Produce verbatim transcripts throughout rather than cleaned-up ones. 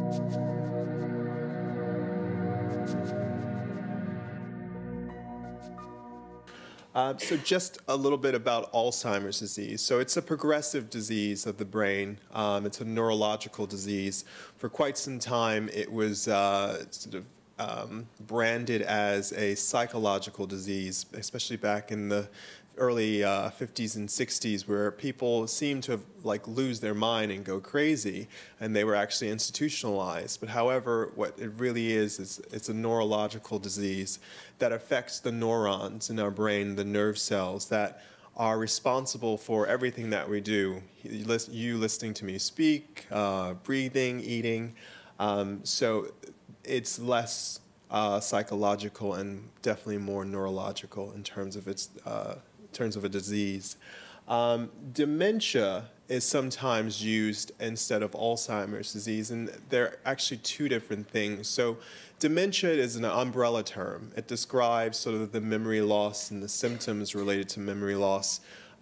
Uh, so just a little bit about Alzheimer's disease. So it's a progressive disease of the brain. Um, it's a neurological disease. For quite some time, it was uh, sort of um, branded as a psychological disease, especially back in the early uh, fifties and sixties, where people seemed to have, like lose their mind and go crazy, and they were actually institutionalized. But however, what it really is is it's a neurological disease that affects the neurons in our brain, the nerve cells that are responsible for everything that we do. You listening to me speak, uh, breathing, eating. Um, so it's less uh, psychological and definitely more neurological in terms of its uh, in terms of a disease. Um, dementia is sometimes used instead of Alzheimer's disease, and they're actually two different things. So dementia is an umbrella term. It describes sort of the memory loss and the symptoms related to memory loss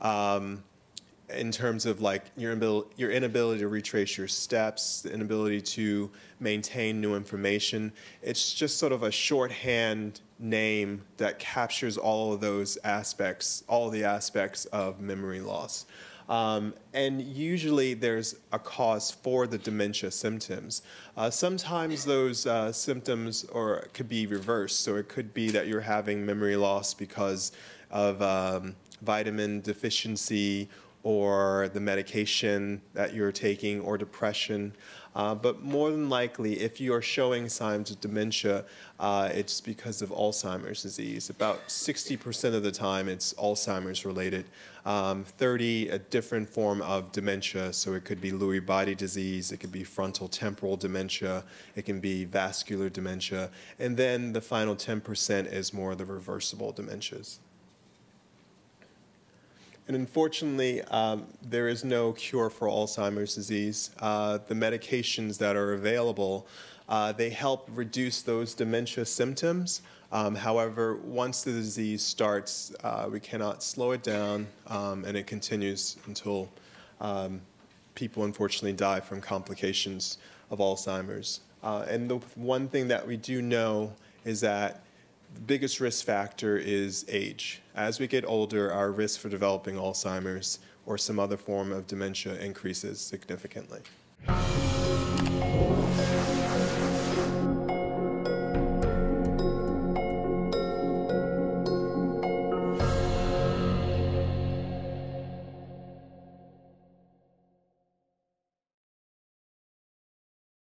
um, in terms of like your, inabil your inability to retrace your steps, the inability to maintain new information. It's just sort of a shorthand name that captures all of those aspects, all of the aspects of memory loss. Um, and usually there's a cause for the dementia symptoms. Uh, sometimes those uh, symptoms or could be reversed. So it could be that you're having memory loss because of um, vitamin deficiency or the medication that you're taking, or depression. Uh, but more than likely, if you are showing signs of dementia, uh, it's because of Alzheimer's disease. About sixty percent of the time, it's Alzheimer's related. Um, thirty, a different form of dementia, so it could be Lewy body disease, it could be frontal temporal dementia, it can be vascular dementia, and then the final ten percent is more the reversible dementias. And unfortunately, um, there is no cure for Alzheimer's disease. Uh, the medications that are available, uh, they help reduce those dementia symptoms. Um, however, once the disease starts, uh, we cannot slow it down, um, and it continues until um, people unfortunately die from complications of Alzheimer's. Uh, and the one thing that we do know is that the biggest risk factor is age. As we get older, our risk for developing Alzheimer's or some other form of dementia increases significantly.